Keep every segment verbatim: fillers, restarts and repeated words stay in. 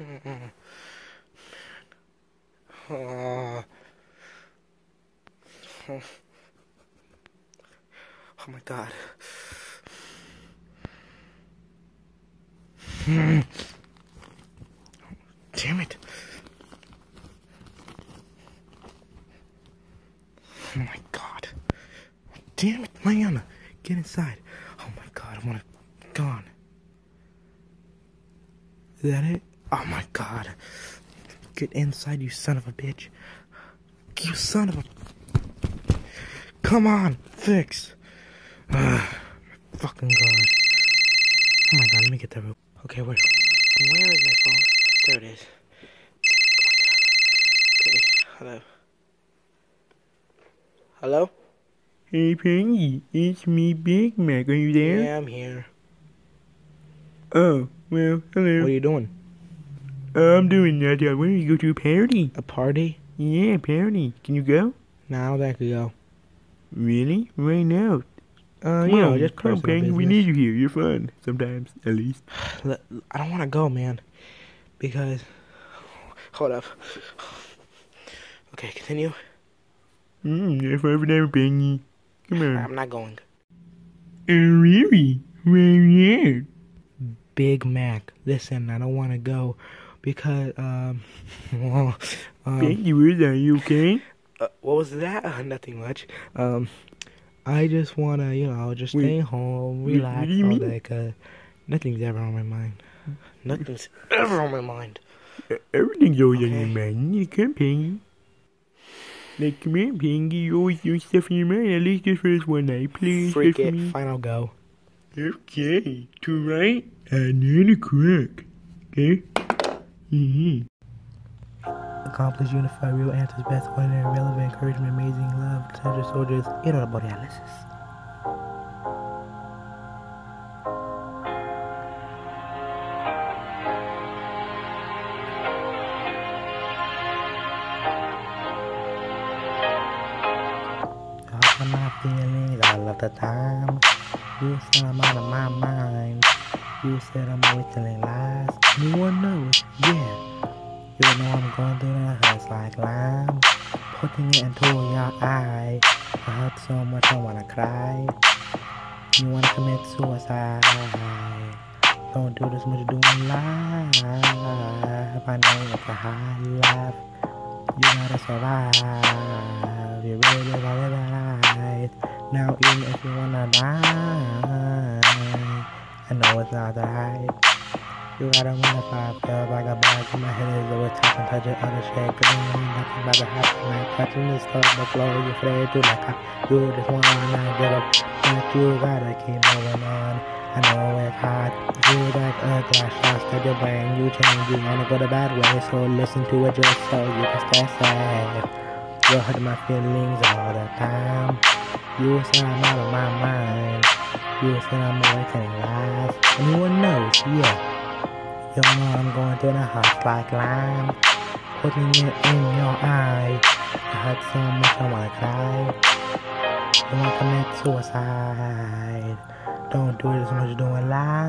Oh, oh my God. Damn it. Oh my God. Damn it, man. Get inside. Oh my God, I want to gone. Is that it? Oh my God. Get inside, you son of a bitch. You son of a... Come on, fix. Uh, fucking God. Oh my God, let me get that real... Okay, where... Where is my phone? There it is. Okay, hello. Hello? Hey, Peggy, it's me, Big Mac. Are you there? Yeah, I'm here. Oh, well, hello. What are you doing? Uh, I'm doing that. I want to go to a party. A party? Yeah, party. Can you go? No, I don't think I could go. Really? Right now? Uh, come you on, know, just come on, personal Peggy. We business. need you here. You're fun. Sometimes, at least. I don't want to go, man. Because... Hold up. Okay, continue. Mmm, that's forever never, Peggy. Come on. I'm not going. Oh, really? Where yeah? Big Mac, listen, I don't want to go because, um, well, um... Peggy, where's that? You okay? Uh, what was that? Uh, nothing much. Um, I just want to, you know, just Wait, stay home, relax what do you all mean? day, because nothing's ever on my mind. Nothing's ever on my mind. Everything's always Okay. on your mind. Yeah, come, Peggy. Like, come on, Peggy. You always do stuff in your mind. At least just for this one night, please. Freak just for it, me. fine, I'll go. Okay. Two right and then a crack. Okay? Mm-hmm. Accomplish, unify, real answers, best, ordinary, relevant, encouragement, amazing, love, potential soldiers, Aura Borealis. All my feelings all of the time. You said I'm out of my mind. You said I'm always telling lies. Anyone knows? Yeah. You know I'm going through the hurts like lime. Putting it into your eye. I hurt so much I wanna cry. You wanna commit suicide. Don't do this much doing life. I know it's a high life. You gotta survive. You really gotta live. Now even if you wanna die, I know it's not right. You gotta wanna fight, feel like a bag in my head is always talking, touching other shit. Cause you ain't nothing about to happen, like touching this stuff, the flow, you afraid to like I, you just wanna get up, but you gotta keep moving on. I know it's hard, you feel like a glass shots to your brain, you change, you wanna go the bad way, so listen to it just so you can stay safe. You hurt my feelings all the time, you say I'm out of my mind, you say I'm always telling lies, anyone knows, yeah. You know I'm going through the heart like lime. Putting it in your eye. I hurt so much I wanna cry. You wanna commit suicide. Don't do it as much as doing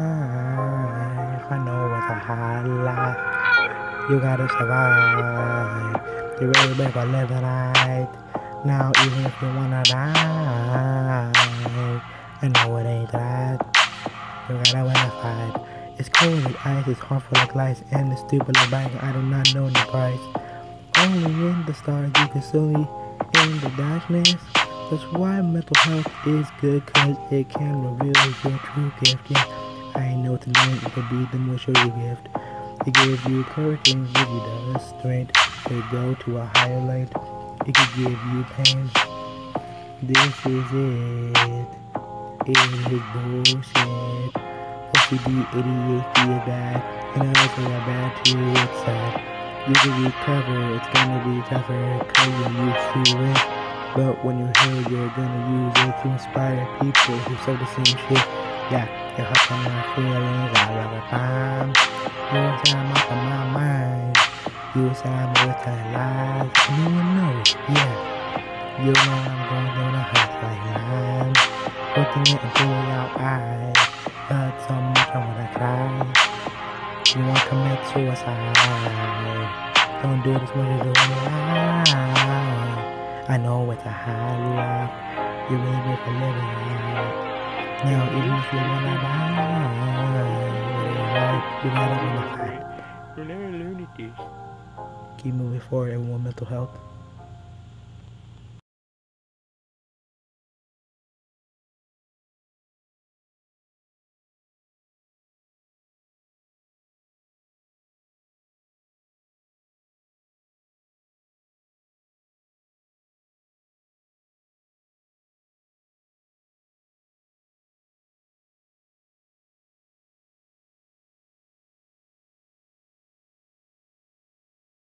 life. I know it's a hard life. You gotta survive. You really better live the night. Now even if you wanna die, I know it ain't right. You gotta win a fight. It's cold like ice, it's harmful like lice, and it's stupid like buying. I do not know the price. Only in the stars you can see me in the darkness. That's why mental health is good, cause it can reveal your true gift. Yeah, I know tonight it could be the most your gift. It gives you courage and give you the strength to go to a higher light. It could give you pain. This is it. It is bullshit. O C D, A D H D is bad, and also are bad too, it's sad. You can recover, it's gonna be tougher, cause you're used to it. But when you're here, you're gonna use it to inspire people who say the same shit. Yeah, you're hurting my feelings all of the time. You say I'm out of my mind. You say I'm always telling lies. No one knows, yeah. You know I'm going through the hurt like lime. Putting it into your eyes. Hurt so much I wanna cry. You want to commit suicide. Don't do it as much as you want. I know it's a high life. You really live for living life. Now, even if you wanna die, you gotta win the fight. You're never learning this. Keep moving forward, everyone. Mental health.